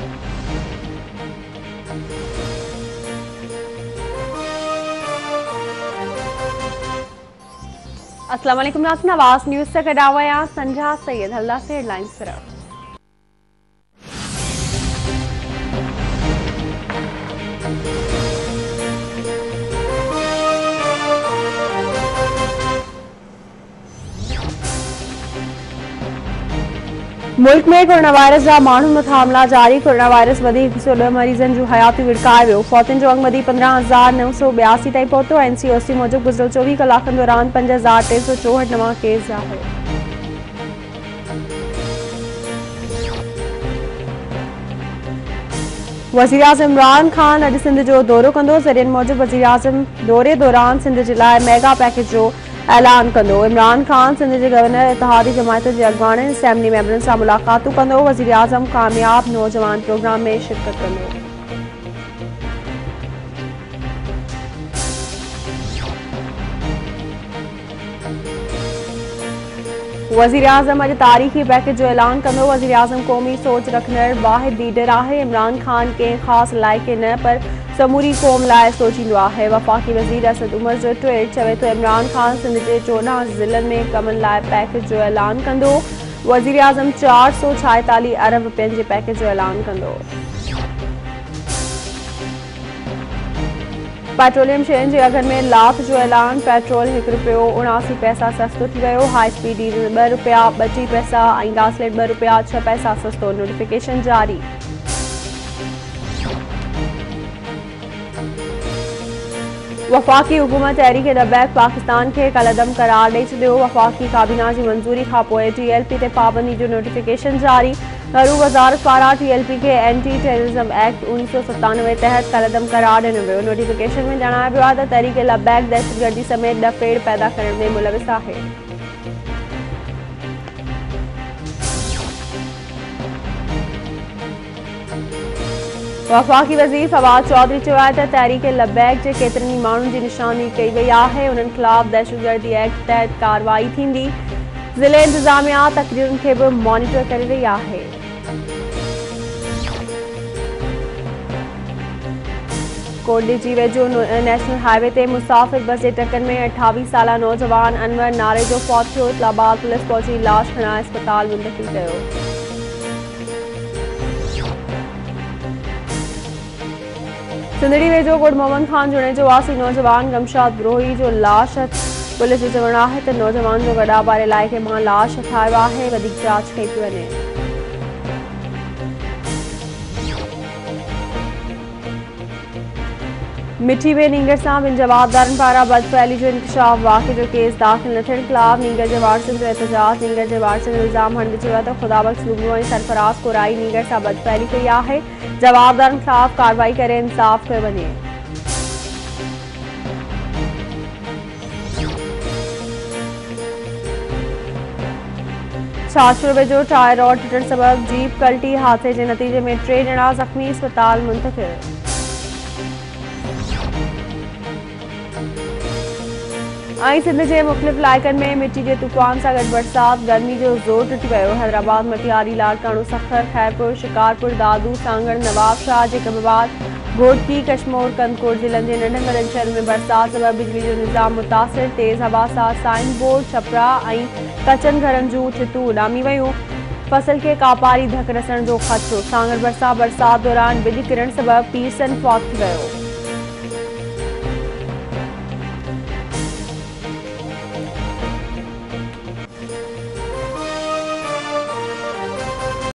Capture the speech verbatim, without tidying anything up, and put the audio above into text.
अस्सलाम वालेकुम नाज़रीन, आवाज़ न्यूज़ से कडावा संजा सैयद हल्ला से हेडलाइंस तरफ। मुल्क में कोरोना वायरस जा माण्हुनि मथां हमला जारी। कोरोना वायरस वधी हिकु सौ ॾह मरीज़नि जूं हयातियूं विड़काए वियो। फौतुनि जो अंग वधी पंद्रहं हज़ार नव सौ ॿियासी ताईं पहुतो। एन सी ओ सी मूजिबि गुज़िरियल चोवीह कलाकनि दौरान पंज हज़ार टे सौ चौहठि नवां केस आहे। वज़ीर आज़म इमरान खान अॼु सिंध जो दौरो कंदो। ज़रियनि मूजिबि वज़ीर आज़म दौरे दौरान सिंध जे लाइ मेगा पैकेज जो ऐलान कंदो। इमरान खान सिंध जे गवर्नर इत्तेहादी जमायत जे अॻवाननि असेंबली मेंबरनि सां मुलाक़ातूं कंदो। वज़ीर आज़म कामयाब नौजवान प्रोग्राम में शिरकत कंदो। वज़ीर आज़म अॼु तारीख़ी पैकेज जो ऐलान कंदो। वज़ीर आज़म क़ौमी सोच रखंदड़ वाहिद लीडर आहे। इमरान खान कंहिं ख़ासि इलाइक़े न पर समूरी क़ौम लाइ सोचींदो आहे। वफ़ाक़ी वज़ीर असद उमर जो ट्वीट चवे थो इमरान खान सिंध जे चोॾहं ज़िलनि में कमनि लाइ पैकेज जो ऐलान कंदो। वज़ीर आज़म चारि सौ छाएतालीह अरब रुपयनि जे पैकेज जो ऐलान कंदो। पेट्रोलियम शयुनि जे अघनि में लाथ जो ऐलान। पेट्रोल हिकु रुपयो उणासी पैसा सस्तो थी वियो। हाई स्पीड डीज़ल ॿ रुपया ॿटीह पैसा ऐं गासलेट ॿ रुपया छह पैसा सस्तो। नोटिफिकेशन जारी। वफ़ाक़ी हुकूमत तहरीक लबैक पाकिस्तान खे कलअदम करार ॾेई छॾियो। वफ़ाक़ी काबीना जी मंज़ूरी खां पोइ टी एल पी ते पाबंदी जो नोटिफिकेशन जारी। घरू वज़ारत पारां टी एल पी खे एंटी टेररिज़म एक्ट उणिवीह सौ सतानवे तहत कलअदम करार ॾिनो वियो। नोटिफिकेशन में जणायो वियो आहे त तहरीक लबैक दहशतगर्दी समेत डफेड़ पैदा करण में मुलविस आहे। वफ़ाक़ी वज़ीर फवाद चौधरी चयो आहे त तहरीक लबैक जे केतिरनि ई माण्हुनि जी निशानी कई वई आहे। उन्हनि ख़िलाफ़ दहशतगर्दी एक्ट तहत कार्रवाई थींदी। ज़िले इंतिज़ामिया तक़रीरुनि खे बि मॉनिटर करे रही आहे। कोटली जी वेझो नेशनल हाईवे ते मुसाफ़िर बस जे टक्कर में अठावीह साला नौजवान अनवर नारे जो फौत थियो। इस्लामाबाद पुलिस पहुची लाश खणाए अस्पताल मुंतक़िल कयो। सिंधड़ी वेझो गुड़ मोहम्मद खान जुड़े जो वासी नौजवान गमशाद ब्रोही जो लाश पुलिस जो चवणु आहे त नौजवान जो गॾाबार इलाइक़े मां लाश हथायो आहे। वधीक जांच कई थी वञे। मिठी में नींगर सां ॿिनि जवाबदारनि पारां बदफ़ैली जो इंकशाफ। वाक़े जो केस दाख़िल न थियण ख़िलाफ़ नींगर जे वारसनि जो एहतजाज। नींगर जे वारसनि इल्ज़ाम हणंदे चयो आहे त ख़ुदाबख़्श लुगनो ऐं सरफराज़ कोराई नींगर सां बदफ़ैली कई आहे। जवाबदारनि ख़िलाफ़ कार्रवाई करे इंसाफ़ कयो वञे। छाछड़ वेझो टायर रॉड टुटण सबबि जीप पलटी। हादसे जे नतीजे में टे ॼणा ज़ख़्मी अस्पताल मुंतक़िल। ऐं सिंध जे मुख़्तलिफ़ इलाइक़नि में मिट्टी जे तूफ़ान सां गॾु बरसात। गर्मी जो ज़ोर टुटी वियो। हैदराबाद मटियारी लाड़काणो सखर खैरपुर शिकारपुर दादू सांगड़ नवाबशाह जेकबाबाद घोटकी कशमोर कंदकोट ज़िलनि जे नंढनि वॾनि शहरनि में बरसात सबबि बिजली जो निज़ाम मुतासिर। तेज़ हवा सां साइन बोर्ड छपरा ऐं कचनि घरनि जूं छितूं उॾामी वियूं। फसल खे कापारी धक रसण जो ख़दशो। सांगड़ भरिसां बरसात दौरान बिजली किरण सबबि पीरसन फौत थी वियो।